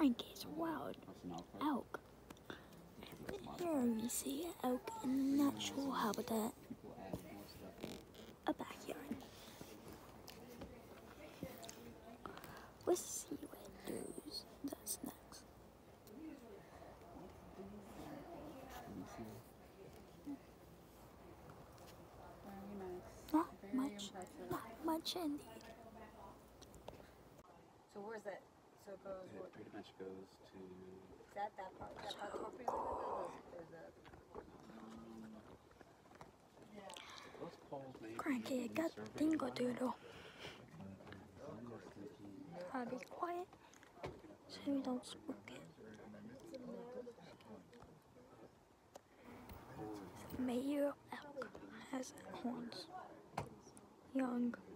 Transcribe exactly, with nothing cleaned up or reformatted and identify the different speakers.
Speaker 1: Frank is wild elk. Here we see elk in natural habitat, a backyard. Let's see what it does. That's next. Not much, not much indeed.
Speaker 2: So where's that? So it goes.
Speaker 3: It pretty much goes to.
Speaker 2: Is that that part? That part property line, or is it?
Speaker 3: Those poles may
Speaker 1: Cranky, I got dingo doodle. I'll be quiet so we don't spook it. Mayor elk has horns. Young.